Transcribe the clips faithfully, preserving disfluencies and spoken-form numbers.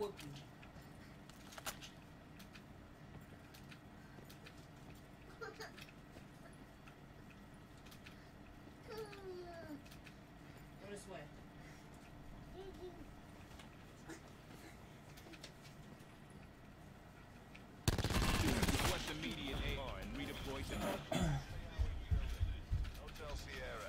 whoop you. Go this way. Request immediate A R and redeploy to Hotel Sierra.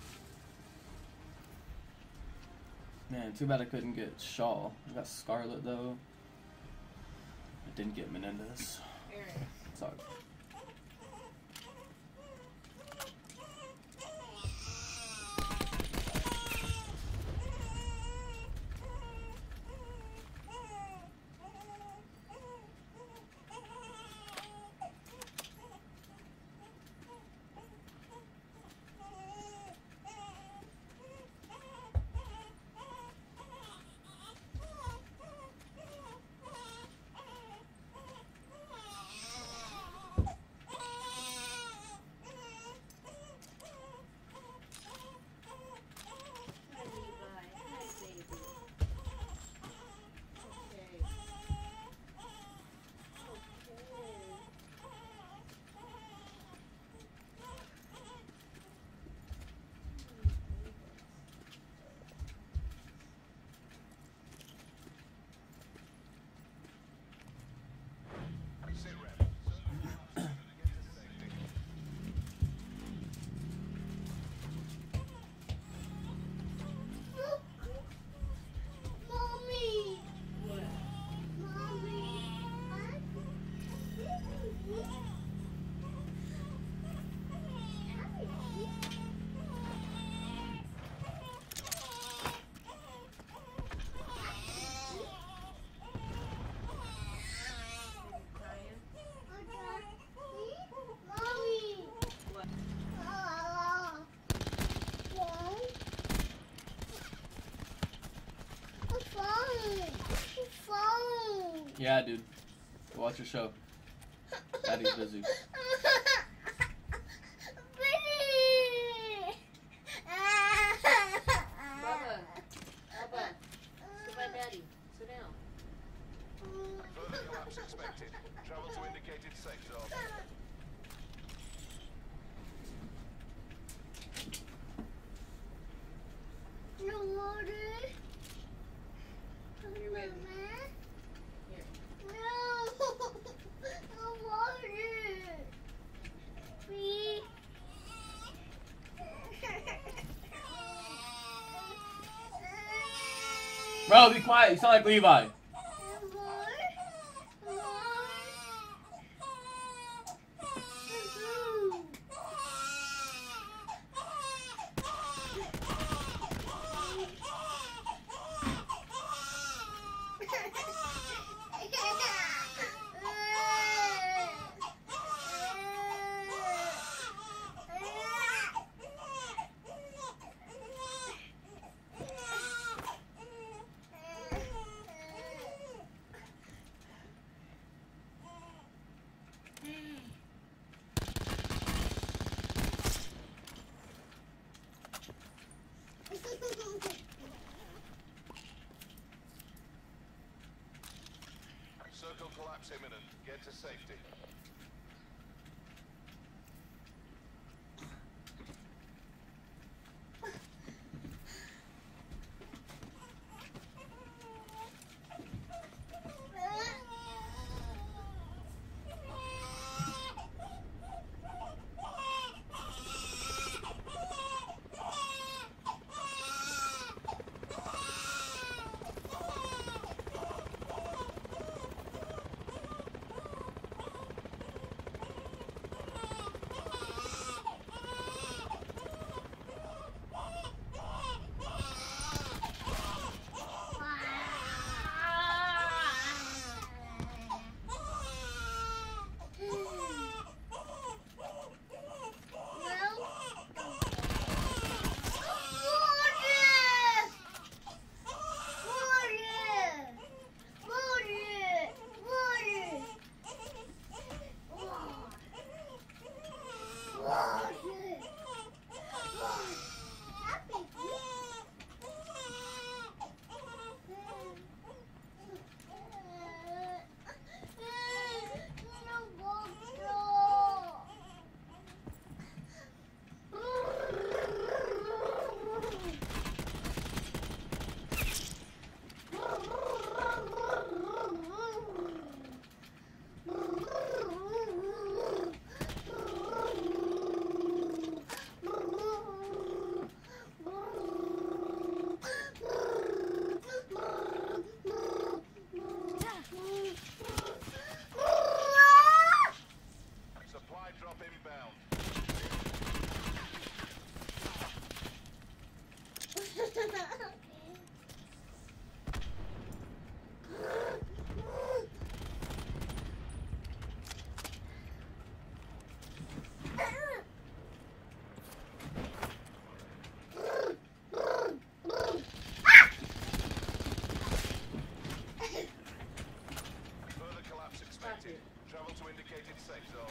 Man, too bad I couldn't get Shaw. I got Scarlet though. I didn't get Menendez. Aaron. Sorry. Yeah, dude. Go watch your show. Daddy's busy. Bubba. Bubba. Sit by Daddy. Sit down. further collapse expected. Travel to indicated safe zone. No water. You ready? Here. No. No water. Please. Bro, be quiet. You sound like Levi. Circle collapse imminent. Get to safety. Travel to indicated safe zone.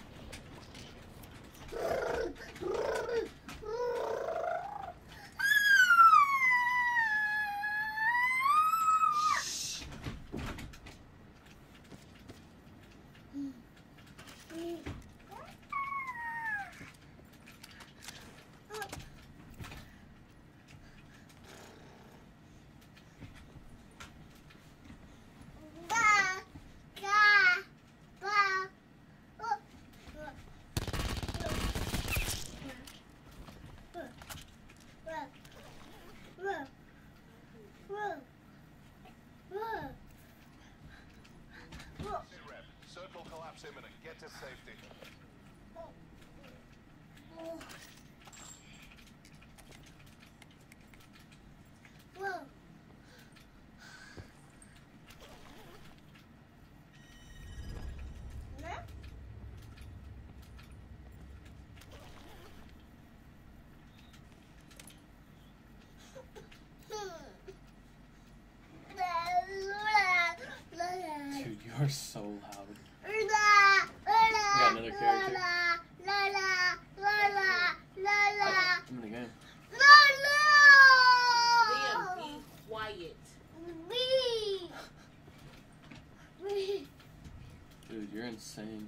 Rep, circle collapse imminent. Get to safety. Dude, you're so loud. We got another character. I'm in the game. Liam, be quiet. Dude, you're insane.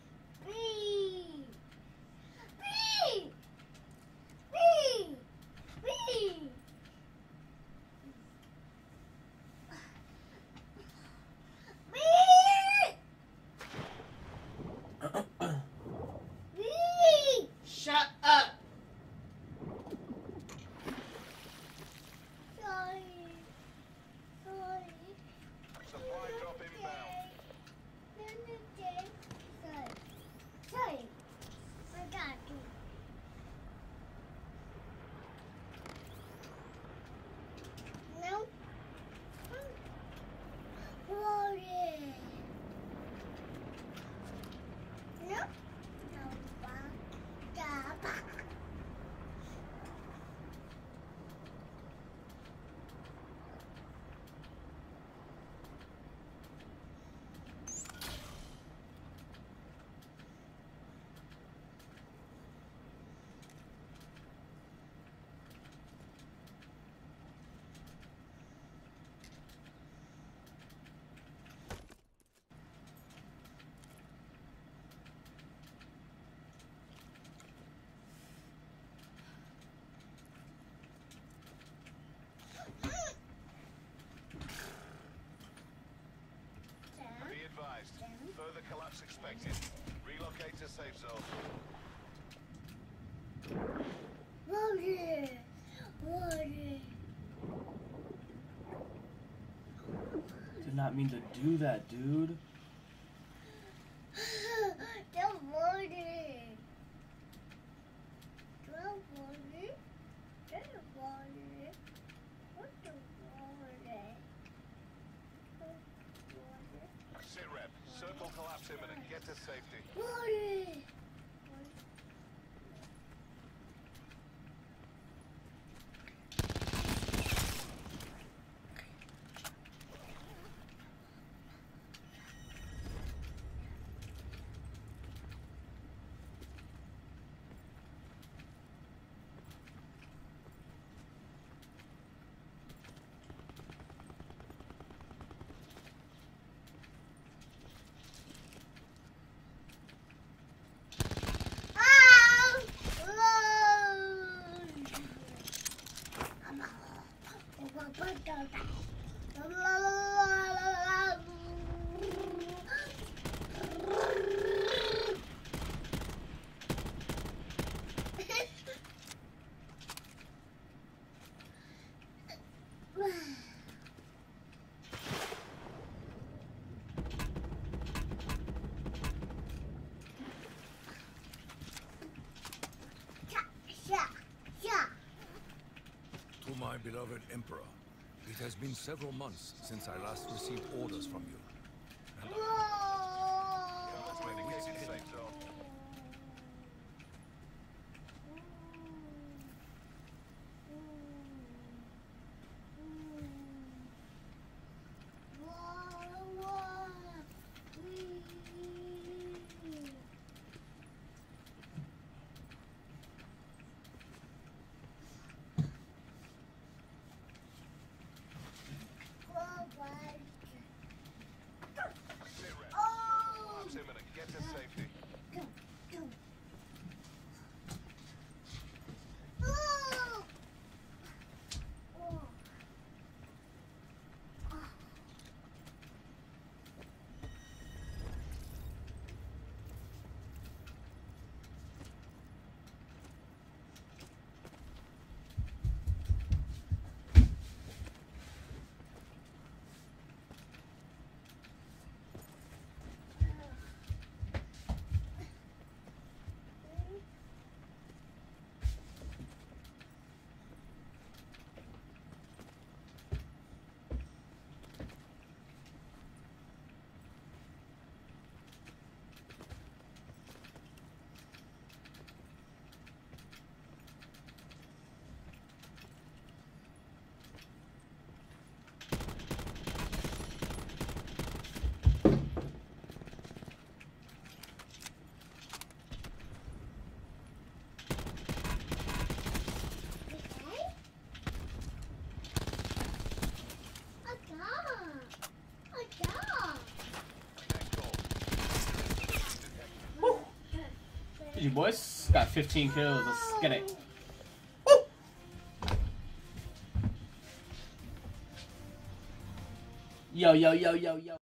Shut up. Supply drop inbound. Sorry. Forgot to. No. Water. No. No. Ba. Be advised. Further collapse expected. Relocate to safe zone. Water. Water. Did not mean to do that, dude. The water. The water. The water. What the water? Water. Sit rep. Circle collapse imminent. Get to safety. Water. To my beloved Emperor, it has been several months since I last received orders from you. And Travel to indicated safe zone. G G, boys. Got fifteen kills. Let's get it. Yo, yo, yo, yo, yo.